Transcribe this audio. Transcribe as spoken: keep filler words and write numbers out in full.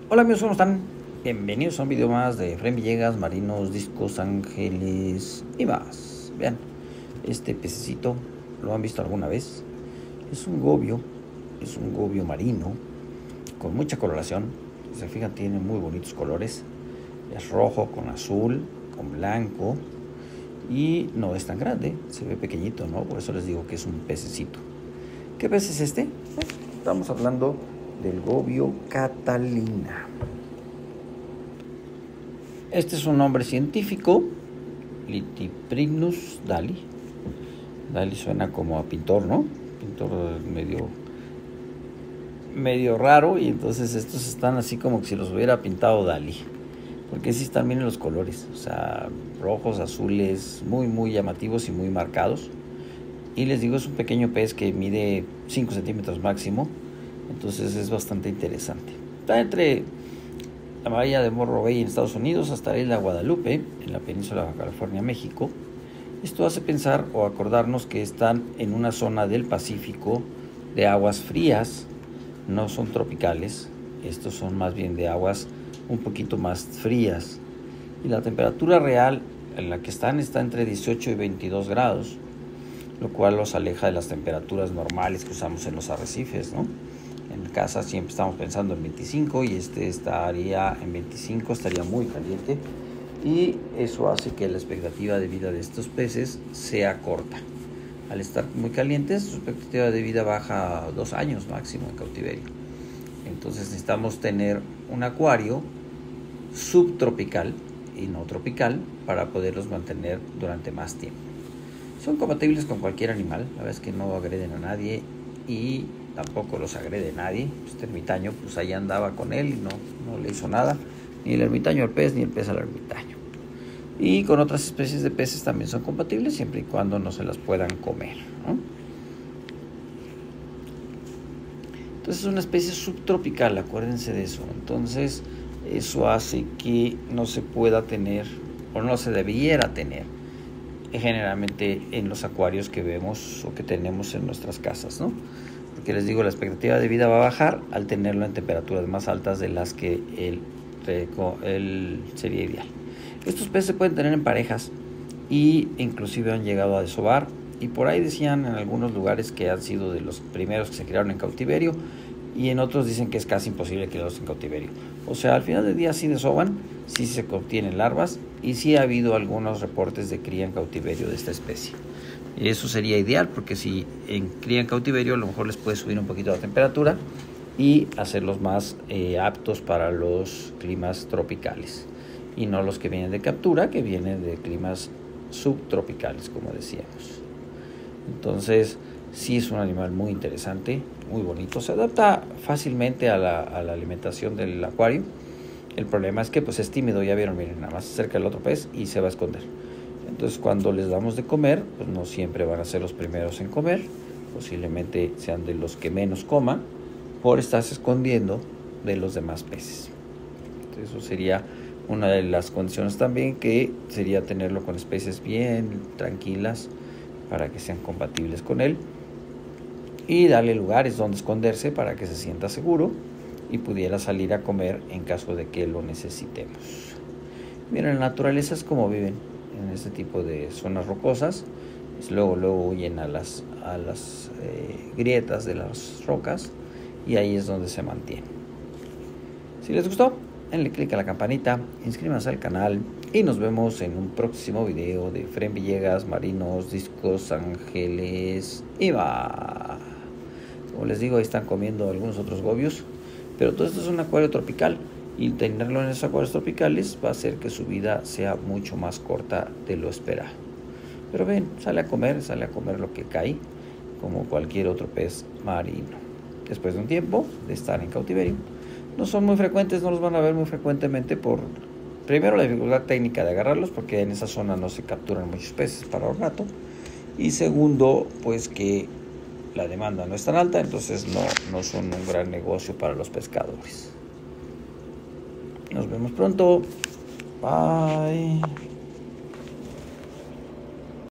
Hola amigos, ¿cómo están? Bienvenidos a un video más de Efraín Villegas, marinos, discos, ángeles y más. Vean, este pececito, ¿lo han visto alguna vez? Es un gobio, es un gobio marino con mucha coloración. Si se fijan, tiene muy bonitos colores. Es rojo con azul, con blanco y no es tan grande, se ve pequeñito, ¿no? Por eso les digo que es un pececito. ¿Qué pez es este? Estamos hablando del gobio catalina. Este es un nombre científico, Lithyprinus Dali. Dali suena como a pintor, ¿no? Pintor medio, medio raro, y entonces estos están así como que si los hubiera pintado Dali. Porque sí están bien en los colores, o sea, rojos, azules, muy, muy llamativos y muy marcados. Y les digo, es un pequeño pez que mide cinco centímetros máximo. Entonces es bastante interesante. Está entre la bahía de Morro Bay en Estados Unidos hasta la isla Guadalupe, en la península de Baja California, México. Esto hace pensar o acordarnos que están en una zona del Pacífico de aguas frías, no son tropicales. Estos son más bien de aguas un poquito más frías. Y la temperatura real en la que están está entre dieciocho y veintidós grados, lo cual los aleja de las temperaturas normales que usamos en los arrecifes, ¿no? En casa siempre estamos pensando en veinticinco y este estaría en veinticinco, estaría muy caliente, y eso hace que la expectativa de vida de estos peces sea corta. Al estar muy calientes, su expectativa de vida baja a dos años máximo en cautiverio. Entonces necesitamos tener un acuario subtropical y no tropical para poderlos mantener durante más tiempo. Son compatibles con cualquier animal, la verdad es que no agreden a nadie y tampoco los agrede nadie. Este ermitaño, pues ahí andaba con él y no, no le hizo nada, ni el ermitaño al pez, ni el pez al ermitaño. Y con otras especies de peces también son compatibles, siempre y cuando no se las puedan comer, ¿no? Entonces es una especie subtropical, acuérdense de eso. Entonces eso hace que no se pueda tener, o no se debiera tener, generalmente en los acuarios que vemos o que tenemos en nuestras casas, ¿no? Porque les digo, la expectativa de vida va a bajar al tenerlo en temperaturas más altas de las que el, el sería ideal. Estos peces se pueden tener en parejas y inclusive han llegado a desovar, y por ahí decían en algunos lugares que han sido de los primeros que se criaron en cautiverio, y en otros dicen que es casi imposible criarlos en cautiverio. O sea, al final del día sí desovan, sí se obtienen larvas, y sí ha habido algunos reportes de cría en cautiverio de esta especie. Y eso sería ideal, porque si en cría en cautiverio a lo mejor les puede subir un poquito la temperatura y hacerlos más eh, aptos para los climas tropicales, y no los que vienen de captura, que vienen de climas subtropicales, como decíamos. Entonces sí es un animal muy interesante, muy bonito, se adapta fácilmente a la, a la alimentación del acuario. El problema es que pues es tímido, ya vieron, miren, nada más se acerca el otro pez y se va a esconder. Entonces cuando les damos de comer, pues no siempre van a ser los primeros en comer, posiblemente sean de los que menos coman por estarse escondiendo de los demás peces. Entonces eso sería una de las condiciones también, que sería tenerlo con especies bien tranquilas para que sean compatibles con él, y darle lugares donde esconderse para que se sienta seguro y pudiera salir a comer en caso de que lo necesitemos. Miren, la naturaleza es como viven en este tipo de zonas rocosas. Pues luego, luego huyen a las, a las eh, grietas de las rocas, y ahí es donde se mantienen. Si les gustó, denle click a la campanita, inscríbanse al canal y nos vemos en un próximo video de Efraín Villegas, marinos, discos, ángeles y va. Como les digo, ahí están comiendo algunos otros gobios, pero todo esto es un acuario tropical, y tenerlo en esos acuarios tropicales va a hacer que su vida sea mucho más corta de lo esperado. Pero ven, sale a comer, sale a comer lo que cae, como cualquier otro pez marino. Después de un tiempo de estar en cautiverio, no son muy frecuentes, no los van a ver muy frecuentemente por, primero, la dificultad técnica de agarrarlos, porque en esa zona no se capturan muchos peces para ornato, y segundo, pues que la demanda no es tan alta, entonces no, no son un gran negocio para los pescadores. Nos vemos pronto. Bye.